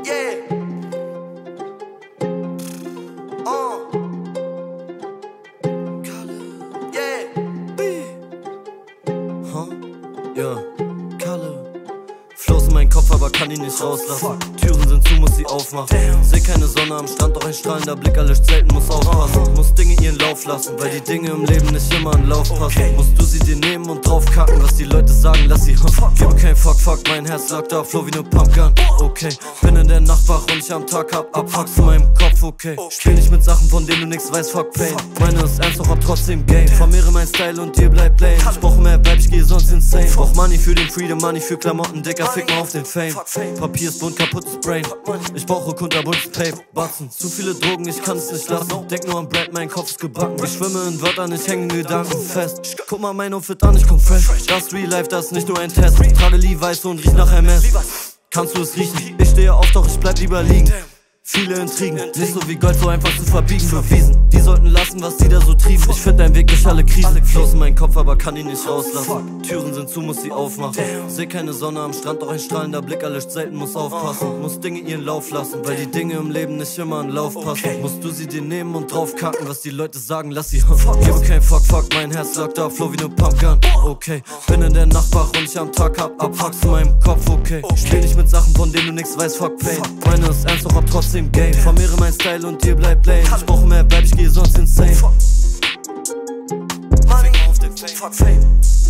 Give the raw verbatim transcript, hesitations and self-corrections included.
Yeah. Uh. Kalle. Yeah. B. Huh? Ja. Kalle. Floß in meinen Kopf, aber kann ihn nicht rauslassen. Türen sind zu, muss sie aufmachen. Seh keine Sonne am Strand, doch ein strahlender Blick erlischt selten, muss aufpassen. Muss Dinge ihren Lauf lassen, weil die Dinge im Leben nicht immer an Lauf passen. Musst du sie dir nehmen und drauf kacken, was die Leute sagen, lass sie huh. Gebe kein Fuck, fuck, mein Herz lag da, flow wie ne Pumpgun. Okay, bin in der Nacht wach und ich am Tag hab Abfucks in meinem Kopf, okay. Spiel nicht mit Sachen, von denen du nix weißt, fuck Pain. Meine ist ernst, doch hab trotzdem Game. Vermehre mein Style und dir bleibt lame. Ich brauche mehr Vibe, ich gehe sonst insane. Brauch Money für den Freedom, Money für Klamotten, Dicker, fick mal auf den Fame. Papier ist bunt, kaputtes Brain. Ich brauche kunterbuntes Tape, Batzen. Zu viele Drogen, ich kann es nicht lassen. Denk nur an Brad, mein Kopf ist gebacken. Ich schwimme in Wörtern, ich hänge in Gedanken fest. Guck mal mein Outfit an, ich komm fresh. Das Real Life, das ist nicht nur ein Test. Trage Levi's und riech nach M S. Kannst du es riechen? Ich stehe auf, doch ich bleib lieber liegen. Viele Intrigen, nicht so wie Gold so einfach zu verbiegen. Bewiesen, die sollten lassen, was die da so trieben. Ich find deinen Weg durch alle Krisen. Floß in meinen Kopf, aber kann ihn nicht rauslassen. Türen sind zu, muss sie aufmachen. Seh keine Sonne am Strand, doch ein strahlender Blick erlischt selten, muss aufpassen. Muss Dinge ihren Lauf lassen, weil die Dinge im Leben nicht immer an Lauf passen. Musst du sie dir nehmen und drauf kacken, was die Leute sagen, lass sie huh. Gebe kein Fuck, fuck, mein Herz lag da, flow wie ne Pumpgun. Okay, bin in der Nacht wach und ich am Tag hab Abfucks in meinem Kopf, okay. Spiel nicht mit Sachen, von denen du nix weißt, fuck Pain. Meine ist ernst, doch hab trotzdem Game. Vermehre mein Style und dir bleibt lame. Ich brauche mehr Vibe, ich gehe sonst insane. Money auf den Fame. Fuck Fame.